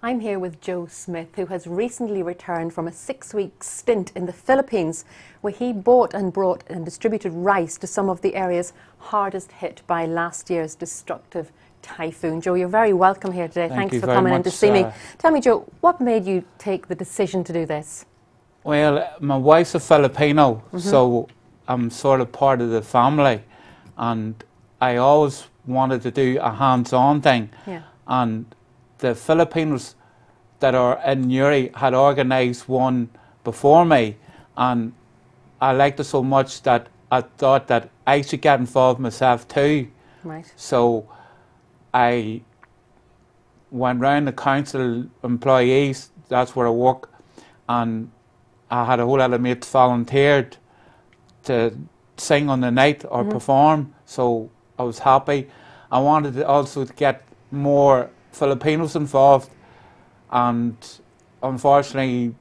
I'm here with Joe Smyth, who has recently returned from a 6-week stint in the Philippines, where he bought and brought and distributed rice to some of the areas hardest hit by last year's destructive typhoon. Joe, you're very welcome here today. Thanks for coming in to see me. Tell me, Joe, what made you take the decision to do this? Well, my wife's a Filipino, so I'm sort of part of the family, and I always wanted to do a hands-on thing. Yeah. And the Filipinos that are in Uri had organised one before me, and I liked it so much that I thought that I should get involved myself too. Right. So I went round the council employees, that's where I work, and I had a whole lot of mates volunteered to sing on the night or perform, so I was happy. I wanted also to get more Filipinos involved, and unfortunately,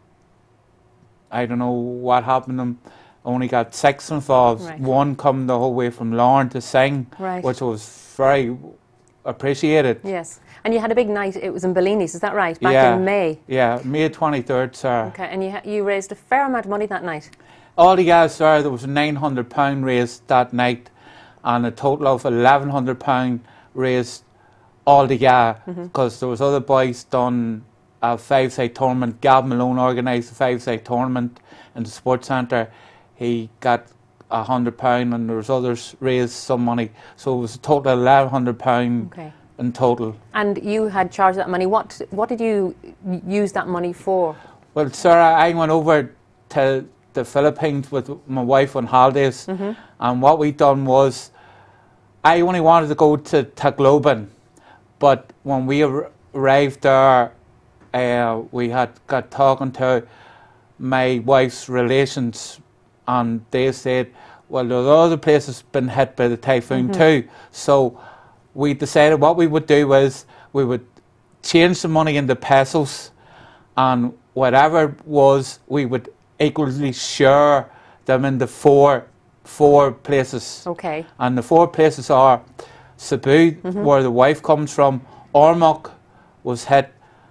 I don't know what happened to them, only got 6 involved. Right. One come the whole way from Lauren to sing, Right. which was very appreciated. Yes. And you had a big night, it was in Bellini's, is that right? Back in May. Yeah, May 23rd, sir. Okay, and you raised a fair amount of money that night? Altogether, sir, there was £900 raised that night, and a total of £1,100 raised altogether, because there was other boys done a 5-side tournament. Gab Malone organised a 5-side tournament in the sports centre. He got £100, and there was others raised some money, so it was a total of £1,100 in total. And you had charged that money. What did you use that money for? Well, sir, I went over to the Philippines with my wife on holidays, and what we done was, I only wanted to go to Tacloban, but when we arrived there, we had got talking to my wife's relations, and they said, well, there are other places been hit by the typhoon too. So we decided what we would do was we would change the money into pesos, and whatever it was, we would equally share them into four places. Okay. And the 4 places are Cebu, where the wife comes from. Ormoc was hit.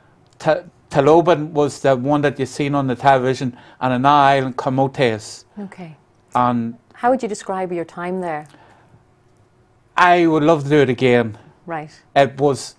Taloban was the one that you've seen on the television, and an island, Camotes. Okay. And how would you describe your time there? I would love to do it again. Right. It was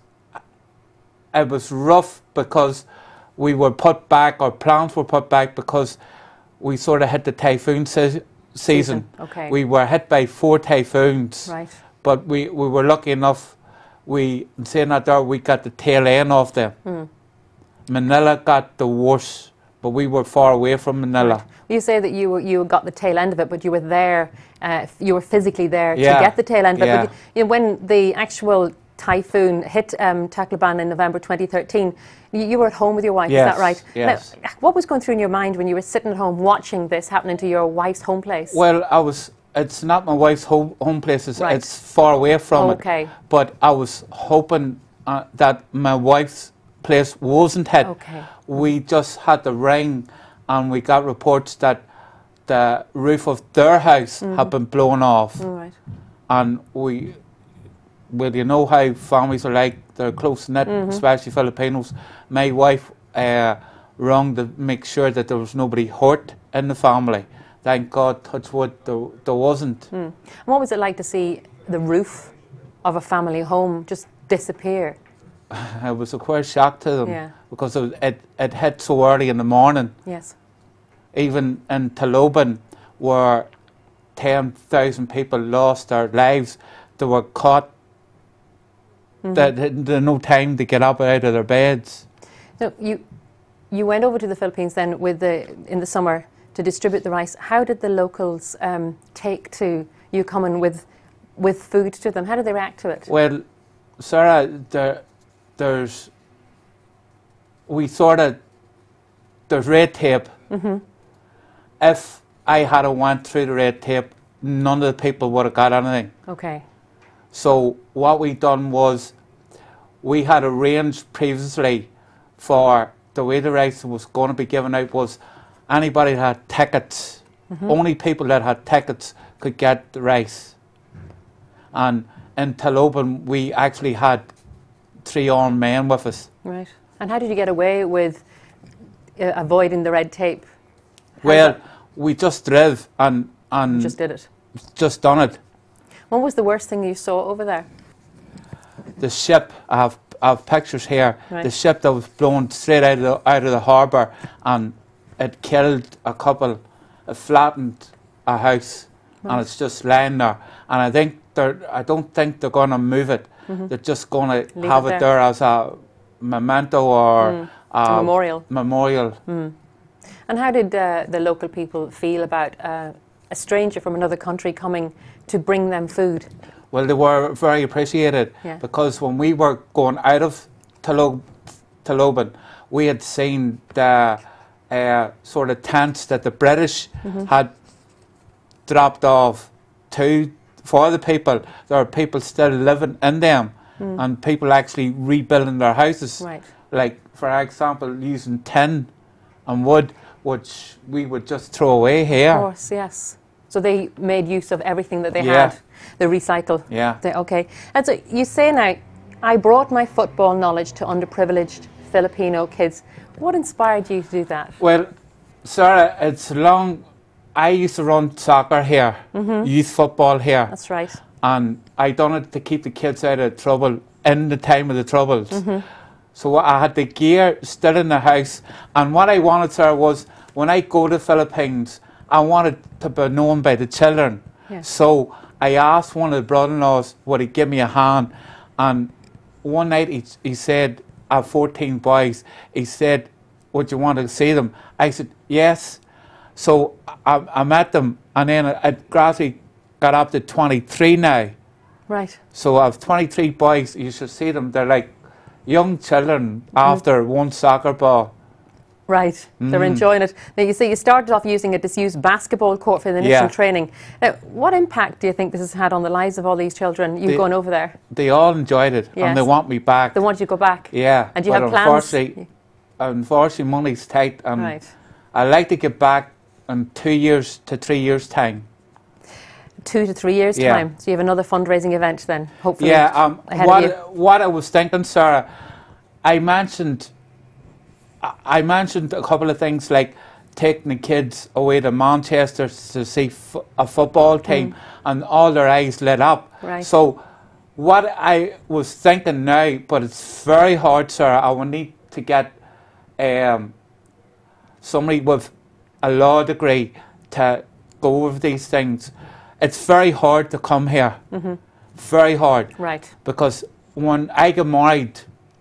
rough because we were put back, our plans were put back because we sort of hit the typhoon season. Okay. We were hit by 4 typhoons. Right. But we were lucky enough, in saying that there, we got the tail end of them. Manila got the worst, but we were far away from Manila. Right. You say that you got the tail end of it, but you were there, you were physically there to get the tail end of it. But when the actual typhoon hit Tacloban in November 2013, you were at home with your wife, is that right? Yes. Now, what was going through in your mind when you were sitting at home watching this happening to your wife's home place? Well, it's not my wife's home place, it's far away from it. But I was hoping that my wife's place wasn't hit. We just had to ring, and we got reports that the roof of their house had been blown off. And well, you know how families are like, they're close-knit, especially Filipinos. My wife rung to make sure that there was nobody hurt in the family. Thank God, touch wood, there wasn't. And what was it like to see the roof of a family home just disappear? It was a quite shock to them, because it hit so early in the morning. Yes. Even in Taloban, where 10,000 people lost their lives, they were caught. They had no time to get up out of their beds. So you went over to the Philippines then in the summer to distribute the rice. How did the locals take to you coming with food to them? How did they react to it? Well, Sarah, there's red tape. If I had went through the red tape, none of the people would have got anything. Okay. So what we done was, we had arranged previously for the way the rice was going to be given out was anybody that had tickets, only people that had tickets could get the rice. And in Taloban we actually had 3 armed men with us. Right. And how did you get away with avoiding the red tape? Well, we just drove and just did it. Just done it. What was the worst thing you saw over there? The ship. I have pictures here. Right. The ship that was blown straight out of the harbour, and it killed a couple. It flattened a house, and it's just lying there. And I don't think they're going to move it. They're just going to have it there as a memento or a memorial. Memorial. And how did the local people feel about a stranger from another country coming to bring them food? Well, they were very appreciated, because when we were going out of Taloban, we had seen the sort of tents that the British had dropped off for the people. There are people still living in them, and people actually rebuilding their houses. Right. Like, for example, using tin and wood, which we would just throw away here. Of course, yes. So they made use of everything that they had. They recycle. Yeah. Okay. And so you say now, I brought my football knowledge to underprivileged Filipino kids. What inspired you to do that? Well, Sarah, it's long. I used to run soccer here, youth football here. That's right. And I done it to keep the kids out of trouble in the time of the troubles. So I had the gear still in the house. And what I wanted, Sarah, was when I go to the Philippines, I wanted to be known by the children. So I asked one of the brother-in-laws, would he give me a hand? And one night he said, I have 14 boys. He said, would you want to see them? I said, yes. So I met them, and then I gradually got up to 23 now. Right. So I have 23 boys. You should see them. They're like young children after one soccer ball. Right, they're enjoying it. Now you see, you started off using a disused basketball court for the initial training. Now, what impact do you think this has had on the lives of all these children? You've gone over there. They all enjoyed it, and they want me back. They want you to go back? Yeah. And do you have plans? Unfortunately, money's tight, and right. I'd like to get back in 2 years to 3 years' time. 2 to 3 years' time? So you have another fundraising event then, hopefully? Yeah, ahead of you. What I was thinking, Sarah, I mentioned a couple of things like taking the kids away to Manchester to see a football team, and all their eyes lit up. Right. So what I was thinking now, but it's very hard, Sarah, I will need to get somebody with a law degree to go over these things. It's very hard to come here. Very hard. Right. Because when I got married,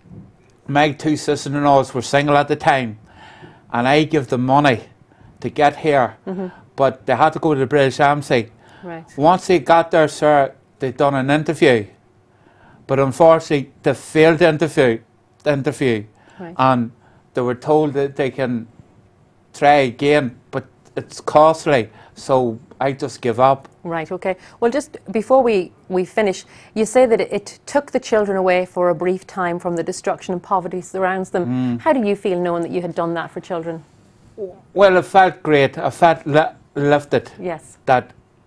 my 2 sisters-in-laws were single at the time, and I give them money to get here, but they had to go to the British Embassy. Right. Once they got there, sir, they done an interview, but unfortunately they failed the interview, right. And they were told that they can try again, but it's costly, so I just give up. Right, okay. Well, just before we finish, you say that it took the children away for a brief time from the destruction and poverty surrounds them. How do you feel knowing that you had done that for children? Well, it felt great. I felt lifted. Yes. That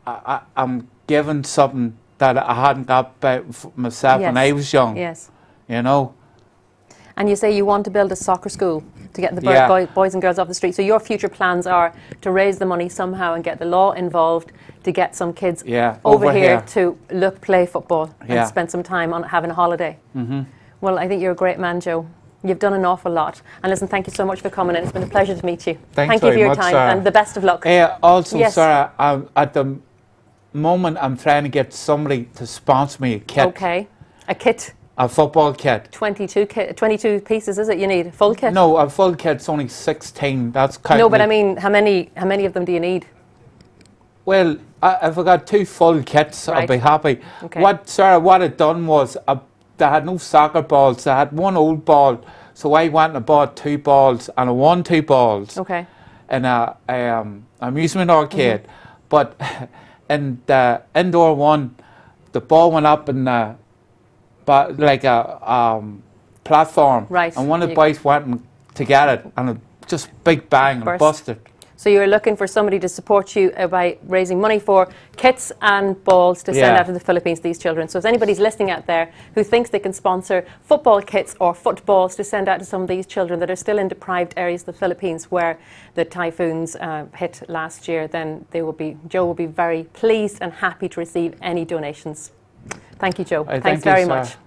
I'm given something that I hadn't got by myself when I was young. Yes. You know. And you say you want to build a soccer school to get the boys and girls off the street. So your future plans are to raise the money somehow and get the law involved to get some kids over here to play football and spend some time on having a holiday. Well, I think you're a great man, Joe. You've done an awful lot. And listen, thank you so much for coming in. It's been a pleasure to meet you. Thank you for your much, time, Sarah. and the best of luck. Also, Sarah, at the moment I'm trying to get somebody to sponsor me a kit. Okay. A kit? A football kit. 22 pieces, is it? You need a full kit? No, a full kit's only 16. That's kind No, but I mean, how many of them do you need? Well, if I got 2 full kits, I'd be happy. Okay. Sarah, what I'd done was, they had no soccer balls. They had one old ball, so I went and bought 2 balls, and I won 2 balls. Okay. In a amusement arcade, but in the indoor one, the ball went up in the like a platform, right? And one of the boys went to get it, and it just big bang and busted. So you're looking for somebody to support you by raising money for kits and balls to send out to the Philippines to these children. So if anybody's listening out there who thinks they can sponsor football kits or footballs to send out to some of these children that are still in deprived areas of the Philippines where the typhoons hit last year, then Joe will be very pleased and happy to receive any donations. Thank you, Joe. Thanks very much.